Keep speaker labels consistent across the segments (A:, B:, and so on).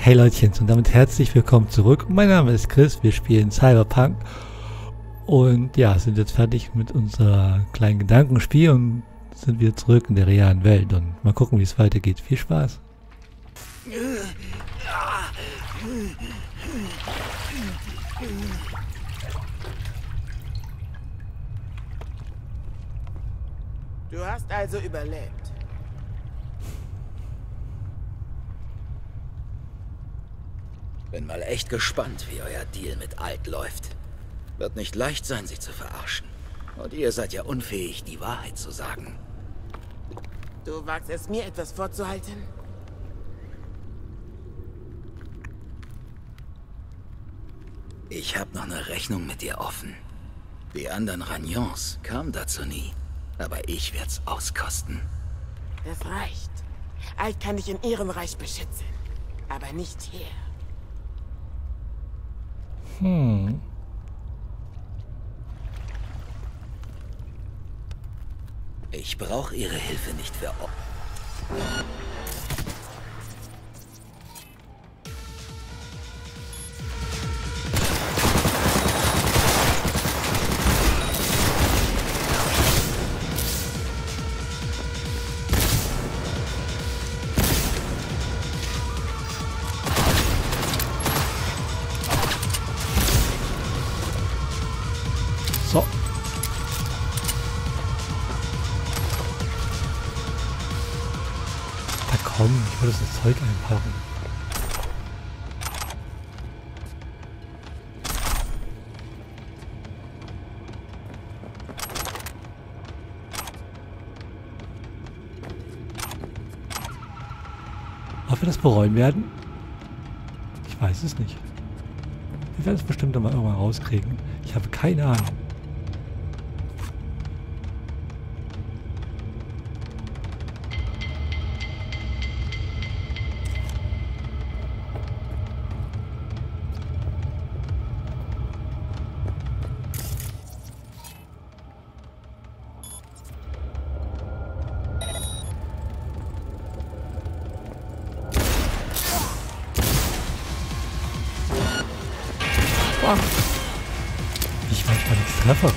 A: Hey Leutchen, und damit herzlich willkommen zurück. Mein Name ist Chris, wir spielen Cyberpunk und ja, sind jetzt fertig mit unserer kleinen Gedankenspiel und sind wieder zurück in der realen Welt und mal gucken, wie es weitergeht. Viel Spaß!
B: Du hast also überlebt.
C: Bin mal echt gespannt, wie euer Deal mit Alt läuft. Wird nicht leicht sein, sie zu verarschen. Und ihr seid ja unfähig, die Wahrheit zu sagen.
B: Du wagst es, mir etwas vorzuhalten?
C: Ich habe noch eine Rechnung mit dir offen. Die anderen Ragnons kamen dazu nie. Aber ich werd's auskosten.
B: Das reicht. Alt kann dich in ihrem Reich beschützen. Aber nicht hier.
C: Ich brauche ihre Hilfe nicht für...
A: So. Na komm, ich will das Zeug einpacken. Ob wir das bereuen werden? Ich weiß es nicht. Wir werden es bestimmt mal irgendwann rauskriegen. Ich habe keine Ahnung. Ich manchmal nichts treffe.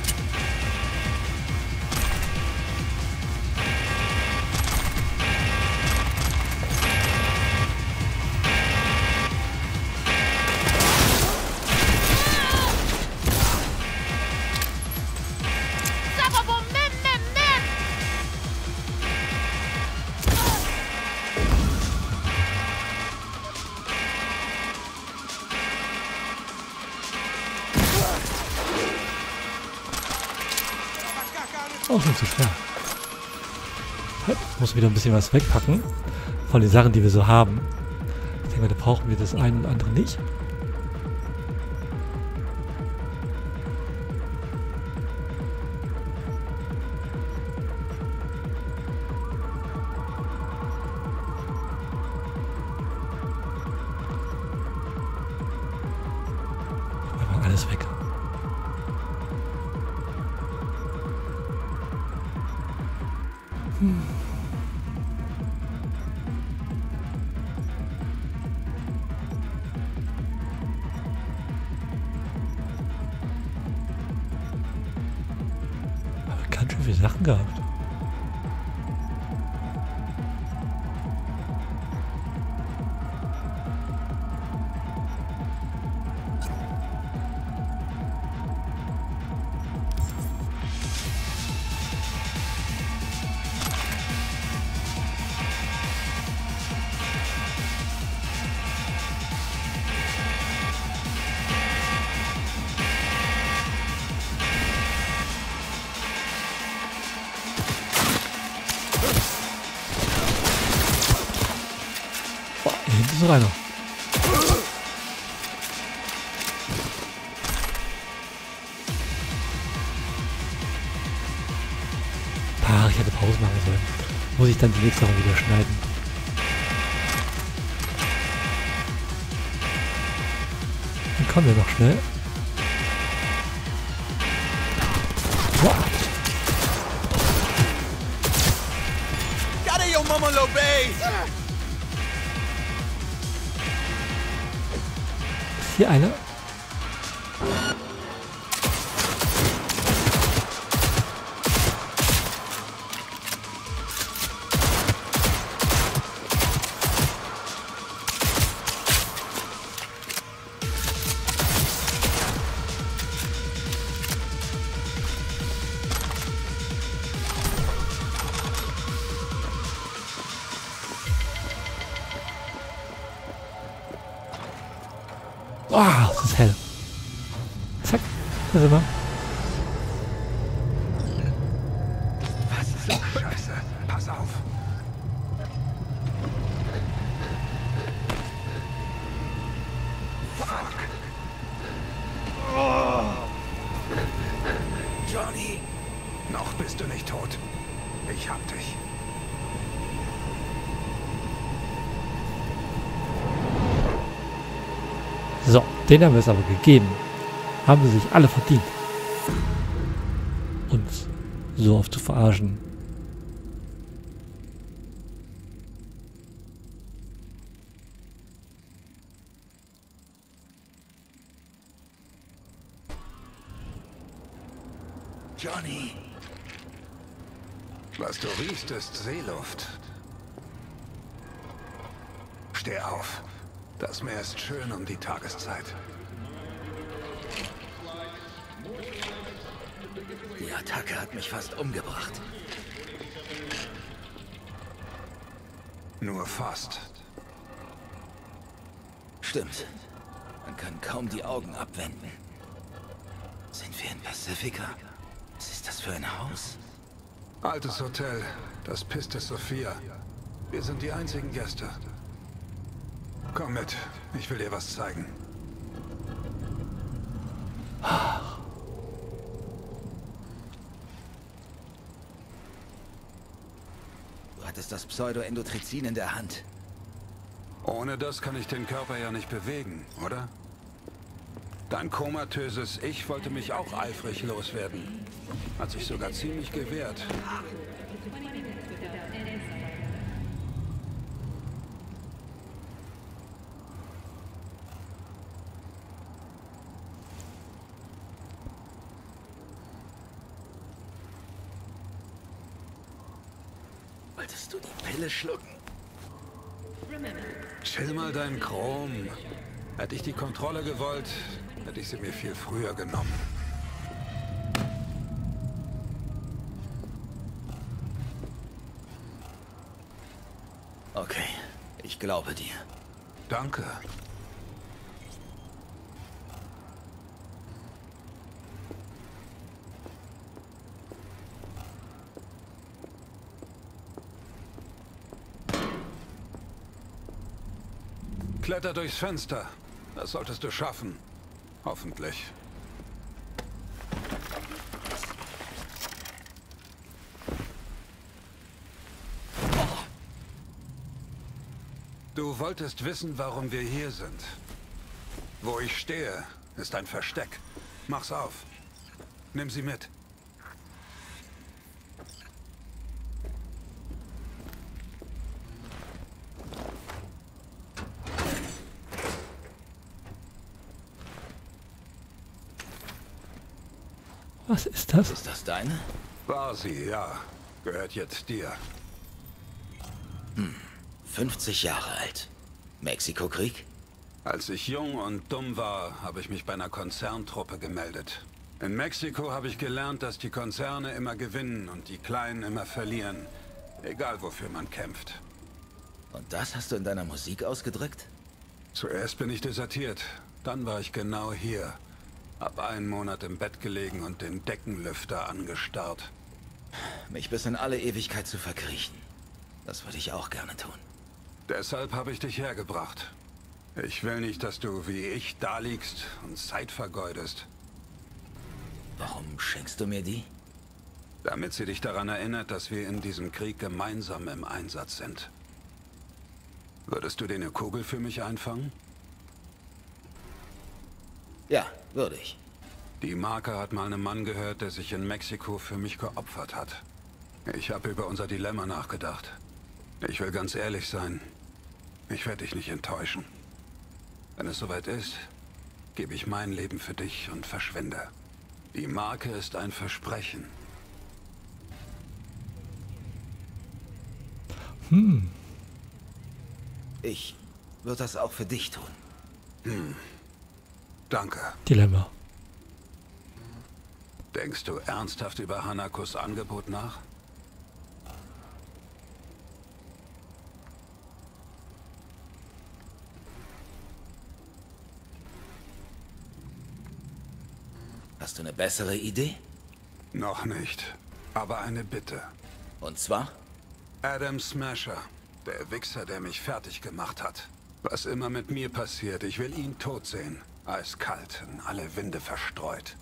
A: Auch nicht so schwer. Ich muss wieder ein bisschen was wegpacken von den Sachen, die wir so haben. Ich denke mal, da brauchen wir das eine und andere nicht. Aber alles weg. Aber ganz schön viele Sachen gehabt. Boah, hier hinten ist noch einer. Ach, ich hätte Pause machen sollen. Muss ich dann die nächste Woche wieder schneiden. Dann kommen wir noch schnell. Boah.
D: Got it, yo, Mama Lo Bay!
A: hier einer. Oh, es ist hell. Zack, da sind wir.
D: Was zur Scheiße? Pass auf. Fuck. Oh.
C: Johnny!
D: Noch bist du nicht tot. Ich hab dich.
A: So, den haben wir es aber gegeben. Haben sie sich alle verdient. Uns so oft zu verarschen.
C: Johnny!
D: Was du riechst, ist Seeluft. Steh auf. Das Meer ist schön um die Tageszeit.
C: Die Attacke hat mich fast umgebracht.
D: Nur fast.
C: Stimmt. Man kann kaum die Augen abwenden. Sind wir in Pacifica? Was ist das für ein Haus?
D: Altes Hotel, das Pistis Sophia. Wir sind die einzigen Gäste. Komm mit, ich will dir was zeigen.
C: Du hattest das Pseudoendotrizin in der Hand.
D: Ohne das kann ich den Körper ja nicht bewegen, oder? Dein komatöses Ich wollte mich auch eifrig loswerden. Hat sich sogar ziemlich gewehrt.
C: Wolltest du die Pille schlucken?
D: Chill mal dein Chrom. Hätte ich die Kontrolle gewollt, hätte ich sie mir viel früher genommen.
C: Okay, ich glaube dir.
D: Danke. Kletter durchs Fenster. Das solltest du schaffen. Hoffentlich. Du wolltest wissen, warum wir hier sind. Wo ich stehe, ist ein Versteck. Mach's auf. Nimm sie mit.
A: Was ist das?
C: Ist das deine?
D: War sie, ja. Gehört jetzt dir.
C: 50 Jahre alt. Mexiko-Krieg?
D: Als ich jung und dumm war, habe ich mich bei einer Konzerntruppe gemeldet. In Mexiko habe ich gelernt, dass die Konzerne immer gewinnen und die Kleinen immer verlieren. Egal, wofür man kämpft.
C: Und das hast du in deiner Musik ausgedrückt?
D: Zuerst bin ich desertiert. Dann war ich genau hier. Hab einen Monat im Bett gelegen und den Deckenlüfter angestarrt.
C: Mich bis in alle Ewigkeit zu verkriechen. Das würde ich auch gerne tun.
D: Deshalb habe ich dich hergebracht. Ich will nicht, dass du wie ich da liegst und Zeit vergeudest.
C: Warum schenkst du mir die?
D: Damit sie dich daran erinnert, dass wir in diesem Krieg gemeinsam im Einsatz sind. Würdest du dir eine Kugel für mich einfangen?
C: Ja, würde ich.
D: Die Marke hat mal einen Mann gehört, der sich in Mexiko für mich geopfert hat. Ich habe über unser Dilemma nachgedacht. Ich will ganz ehrlich sein. Ich werde dich nicht enttäuschen. Wenn es soweit ist, gebe ich mein Leben für dich und verschwinde. Die Marke ist ein Versprechen.
C: Ich würde das auch für dich tun.
D: Danke.
A: Dilemma.
D: Denkst du ernsthaft über Hanakos Angebot nach?
C: Hast du eine bessere Idee?
D: Noch nicht. Aber eine Bitte.
C: Und zwar?
D: Adam Smasher. Der Wichser, der mich fertig gemacht hat. Was immer mit mir passiert, ich will ihn tot sehen. Eiskalt, in alle Winde verstreut.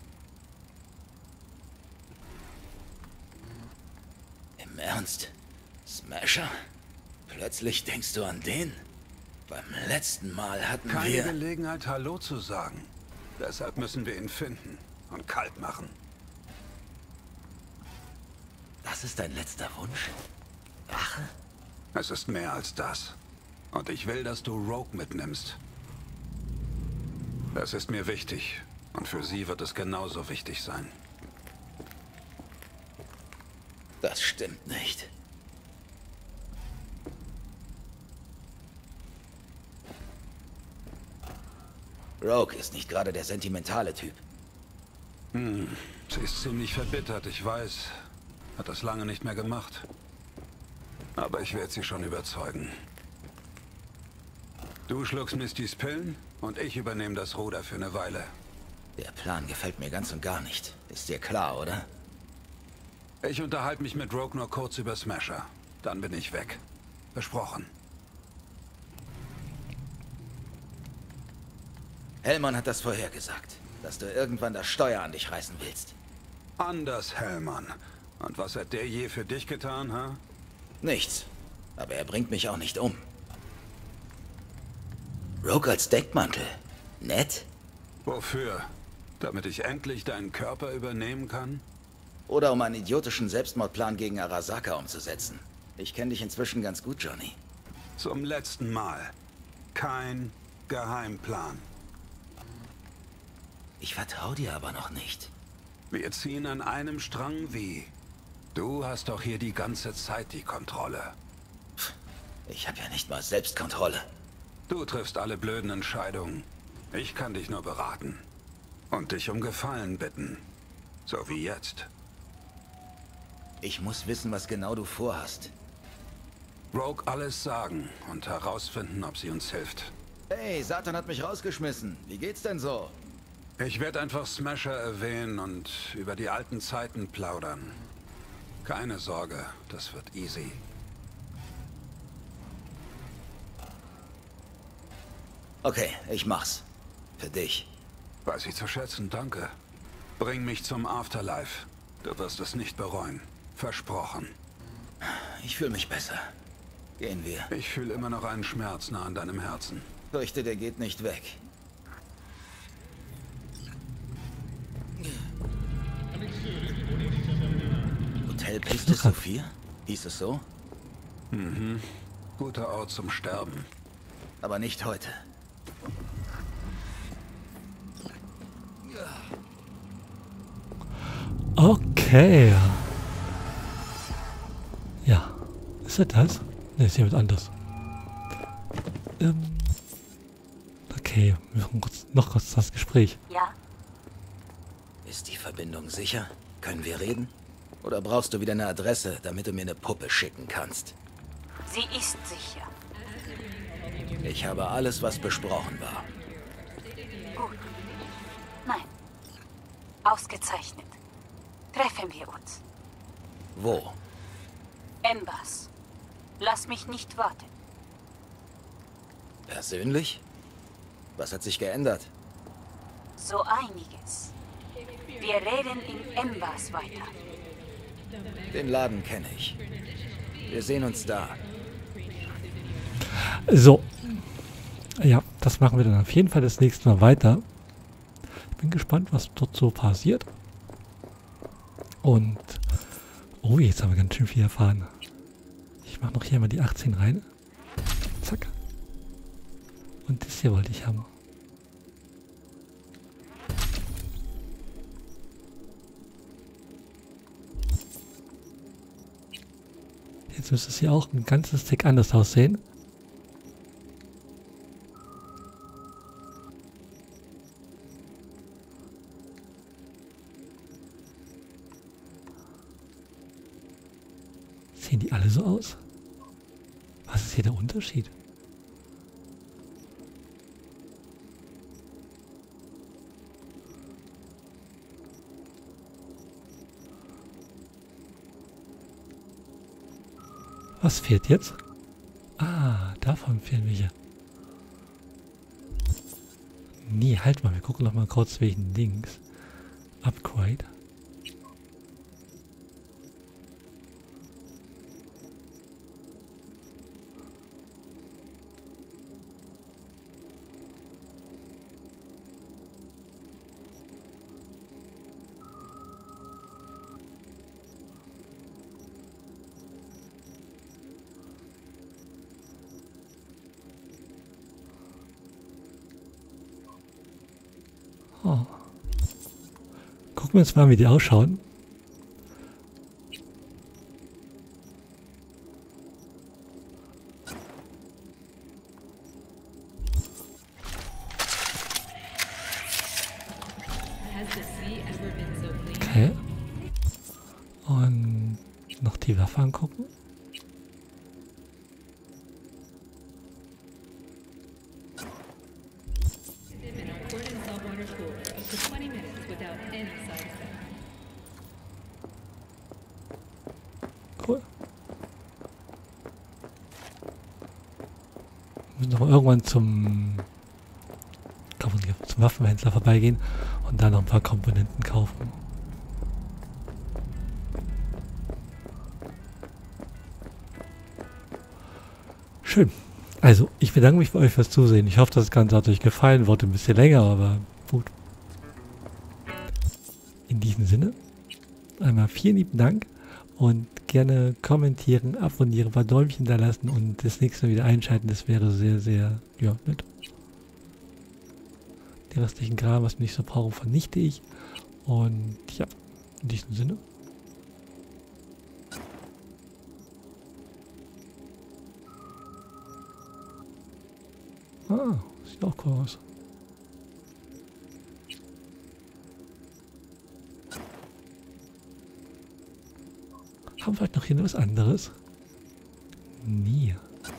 C: Im Ernst? Smasher? Plötzlich denkst du an den? Beim letzten Mal hatten
D: Keine
C: wir...
D: Gelegenheit, Hallo zu sagen. Deshalb müssen wir ihn finden und kalt machen.
C: Das ist dein letzter Wunsch? Rache?
D: Es ist mehr als das. Und ich will, dass du Rogue mitnimmst. Das ist mir wichtig. Und für sie wird es genauso wichtig sein.
C: Das stimmt nicht. Rogue ist nicht gerade der sentimentale Typ.
D: Sie ist ziemlich verbittert, ich weiß. Hat das lange nicht mehr gemacht. Aber ich werde sie schon überzeugen. Du schluckst Mistys Pillen und ich übernehme das Ruder für eine Weile.
C: Der Plan gefällt mir ganz und gar nicht. Ist dir klar, oder?
D: Ich unterhalte mich mit Rogue nur kurz über Smasher. Dann bin ich weg. Versprochen.
C: Hellmann hat das vorhergesagt, dass du irgendwann das Steuer an dich reißen willst.
D: Anders, Hellmann. Und was hat der je für dich getan, ha?
C: Nichts. Aber er bringt mich auch nicht um. Rogue als Deckmantel. Nett?
D: Wofür? Damit ich endlich deinen Körper übernehmen kann?
C: Oder um einen idiotischen Selbstmordplan gegen Arasaka umzusetzen. Ich kenne dich inzwischen ganz gut, Johnny.
D: Zum letzten Mal. Kein Geheimplan.
C: Ich vertraue dir aber noch nicht.
D: Wir ziehen an einem Strang wie. Du hast doch hier die ganze Zeit die Kontrolle.
C: Ich habe ja nicht mal Selbstkontrolle.
D: Du triffst alle blöden Entscheidungen. Ich kann dich nur beraten. Und dich um Gefallen bitten. So wie jetzt.
C: Ich muss wissen, was genau du vorhast.
D: Rogue alles sagen und herausfinden, ob sie uns hilft.
C: Hey, Satan hat mich rausgeschmissen. Wie geht's denn so?
D: Ich werde einfach Smasher erwähnen und über die alten Zeiten plaudern. Keine Sorge, das wird easy.
C: Okay, ich mach's. Für dich.
D: Weiß ich zu schätzen, danke. Bring mich zum Afterlife. Du wirst es nicht bereuen. Versprochen.
C: Ich fühle mich besser. Gehen wir.
D: Ich fühle immer noch einen Schmerz nah an deinem Herzen.
C: Fürchte, der geht nicht weg. Hotel Piste Sophia? Hieß es so?
D: Mhm. Guter Ort zum Sterben.
C: Aber nicht heute.
A: Okay. Ja. Ist das das? Ne, ist jemand anders. Okay, wir machen noch kurz das Gespräch.
E: Ja,
C: Ist die Verbindung sicher? Können wir reden? Oder brauchst du wieder eine Adresse, damit du mir eine Puppe schicken kannst?
E: sie ist sicher.
C: Ich habe alles, was besprochen war.
E: Gut. Nein. Ausgezeichnet. Treffen wir uns.
C: Wo?
E: Embers. Lass mich nicht warten.
C: Persönlich? Was hat sich geändert?
E: So einiges. Wir reden in Embers weiter.
C: Den Laden kenne ich. Wir sehen uns da.
A: So. Ja, das machen wir dann auf jeden Fall das nächste Mal weiter. Ich bin gespannt, was dort so passiert. Und... Oh, jetzt haben wir ganz schön viel erfahren. Ich mache noch hier mal die 18 rein. Zack. Und das hier wollte ich haben. Jetzt müsste es hier auch ein ganzes Tick anders aussehen. Sehen die alle so aus? Was ist hier der Unterschied? Was fehlt jetzt? Ah, davon fehlen welche. Nee, halt mal, wir gucken noch mal kurz welchen Dings. Upgrade. Oh. Gucken wir uns mal, wie die ausschauen. Okay. Und noch die Waffe angucken. Cool. Wir müssen noch irgendwann zum Waffenhändler vorbeigehen und da noch ein paar Komponenten kaufen. Schön. Also, ich bedanke mich bei euch fürs Zusehen. Ich hoffe, das Ganze hat euch gefallen. Wurde ein bisschen länger, aber gut. In diesem Sinne, einmal vielen lieben Dank und gerne kommentieren, abonnieren, ein paar Däumchen da lassen und das nächste Mal wieder einschalten. Das wäre sehr, sehr, ja, nett. Die restlichen Kram, was wir nicht so brauchen, vernichte ich. Und ja, in diesem Sinne. Ah, sieht auch cool aus. Haben wir vielleicht noch hier was anderes? Nie.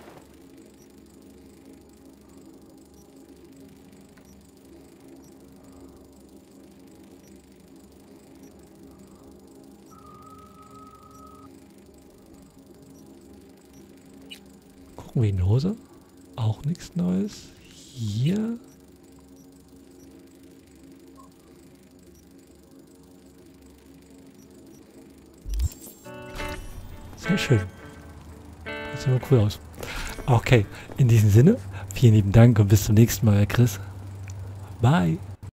A: Gucken wir in die Hose. Auch nichts Neues. Hier. Sehr schön. Das sieht immer cool aus. Okay, in diesem Sinne, vielen lieben Dank und bis zum nächsten Mal, Chris. Bye.